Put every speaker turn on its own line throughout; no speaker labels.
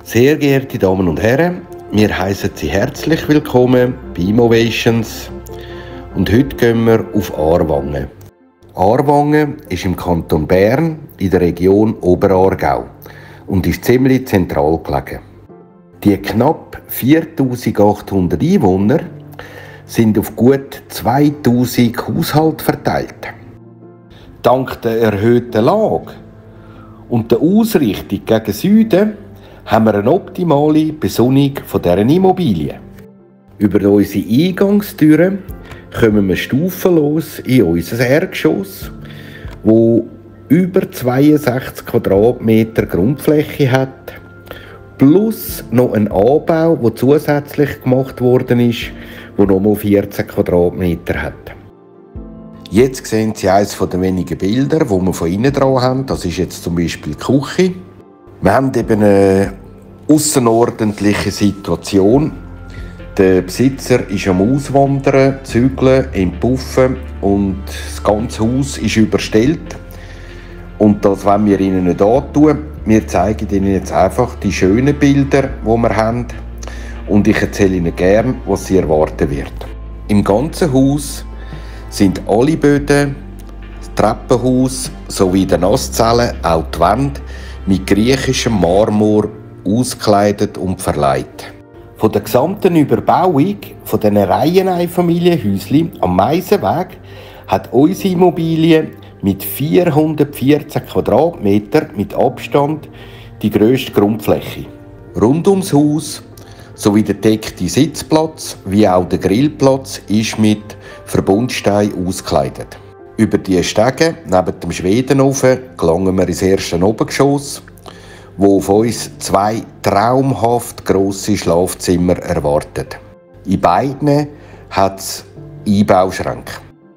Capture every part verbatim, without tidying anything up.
Sehr geehrte Damen und Herren, wir heißen Sie herzlich willkommen bei Immovations und heute gehen wir auf Aarwangen. Aarwangen ist im Kanton Bern in der Region Oberaargau und ist ziemlich zentral gelegen. Die knapp viertausendachthundert Einwohner sind auf gut zweitausend Haushalte verteilt. Dank der erhöhten Lage und der Ausrichtung gegen Süden haben wir eine optimale Besonnung von dieser Immobilie. Über unsere Eingangstüren kommen wir stufenlos in unser Erdgeschoss, das über zweiundsechzig Quadratmeter Grundfläche hat, plus noch ein Anbau, der zusätzlich gemacht worden ist, der nochmal vierzehn Quadratmeter hat. Jetzt sehen Sie eines der wenigen Bilder, die wir von innen dran haben. Das ist jetzt zum Beispiel die Küche. Wir haben eben eine ausserordentliche Situation. Der Besitzer ist am Auswandern, zügeln, entpuffen und das ganze Haus ist überstellt. Und das wollen wir Ihnen nicht antun. Wir zeigen Ihnen jetzt einfach die schönen Bilder, die wir haben. Und ich erzähle Ihnen gerne, was Sie erwarten wird. Im ganzen Haus sind alle Böden, das Treppenhaus sowie die Nasszellen, auch die Wände, mit griechischem Marmor ausgekleidet und verleiht. Von der gesamten Überbauung von diesen Reiheneinfamilienhäuschen am Meisenweg hat unsere Immobilie mit vierhundertvierzehn Quadratmetern mit Abstand die grösste Grundfläche. Rund ums Haus sowie der deckte Sitzplatz wie auch der Grillplatz ist mit Verbundstein ausgekleidet. Über die Stege neben dem Schwedenofen gelangen wir ins erste Obergeschoss, wo auf uns zwei traumhaft grosse Schlafzimmer erwartet. In beiden hat es Einbauschränke.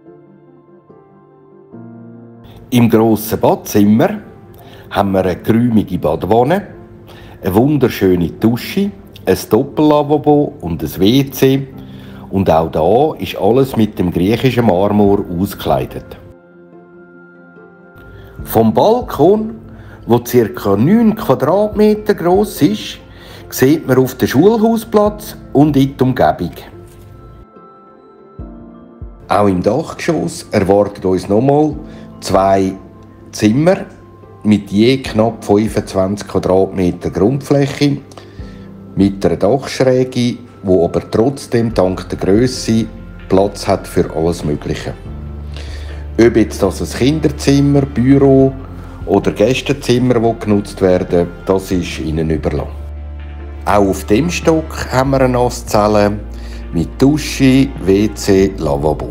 Im grossen Badzimmer haben wir eine geräumige Badewanne, eine wunderschöne Dusche, ein Doppellavabo und ein W C. Und auch da ist alles mit dem griechischen Marmor ausgekleidet. Vom Balkon, der ca. neun Quadratmeter gross ist, sieht man auf den Schulhausplatz und in die Umgebung. Auch im Dachgeschoss erwartet uns nochmal zwei Zimmer mit je knapp fünfundzwanzig Quadratmeter Grundfläche, mit einer Dachschräge, wo aber trotzdem dank der Grösse Platz hat für alles Mögliche. Ob jetzt das ein Kinderzimmer, Büro oder Gästezimmer, die genutzt werden, das ist Ihnen überlassen. Auch auf dem Stock haben wir eine Nasszelle mit Dusche, W C, Lavabo.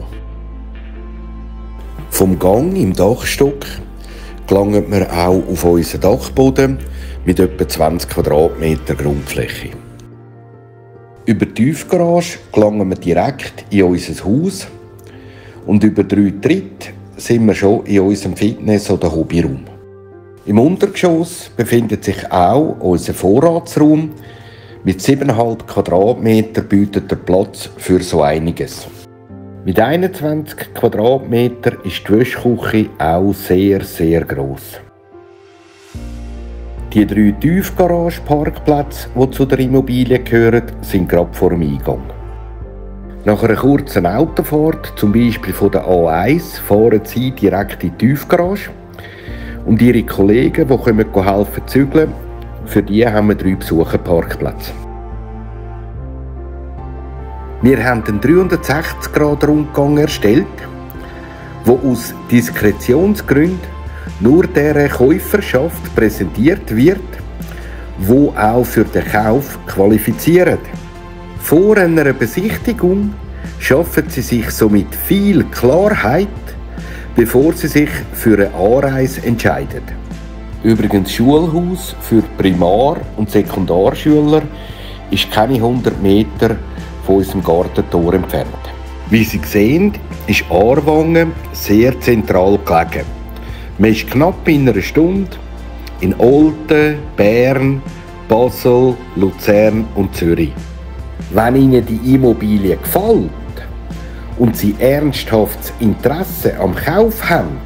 Vom Gang im Dachstock gelangt man auch auf unseren Dachboden mit etwa zwanzig Quadratmeter Grundfläche. Über die Tiefgarage gelangen wir direkt in unser Haus und über drei Tritte sind wir schon in unserem Fitness- oder Hobbyraum. Im Untergeschoss befindet sich auch unser Vorratsraum. Mit sieben Komma fünf Quadratmeter bietet er Platz für so einiges. Mit einundzwanzig Quadratmeter ist die Wäschküche auch sehr, sehr gross. Die drei Tiefgarage-Parkplätze, die zu der Immobilie gehören, sind gerade vor dem Eingang. Nach einer kurzen Autofahrt, zum Beispiel von der A eins, fahren Sie direkt in die Tiefgarage. Und Ihre Kollegen, die kommen helfen zügeln, für die haben wir drei Besucherparkplätze. Wir haben einen dreihundertsechzig Grad Rundgang erstellt, wo aus Diskretionsgründen nur der Käuferschaft präsentiert wird, wo auch für den Kauf qualifiziert. Vor einer Besichtigung schaffen Sie sich somit viel Klarheit, bevor Sie sich für eine Anreise entscheiden. Übrigens, Schulhaus für Primar- und Sekundarschüler ist keine hundert Meter von unserem Gartentor entfernt. Wie Sie sehen, ist Aarwangen sehr zentral gelegen. Man ist knapp in einer Stunde in Olten, Bern, Basel, Luzern und Zürich. Wenn Ihnen die Immobilie gefällt und Sie ernsthaftes Interesse am Kauf haben,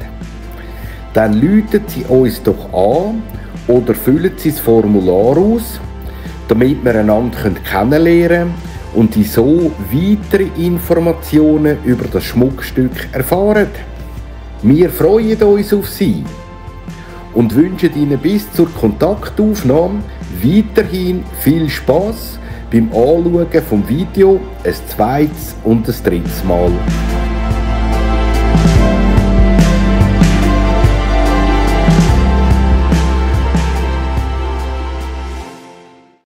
dann rufen Sie uns doch an oder füllen Sie das Formular aus, damit wir einander kennenlernen können und die so weitere Informationen über das Schmuckstück erfahren. Wir freuen uns auf Sie und wünschen Ihnen bis zur Kontaktaufnahme weiterhin viel Spaß beim Anschauen vom Video ein zweites und ein drittes Mal.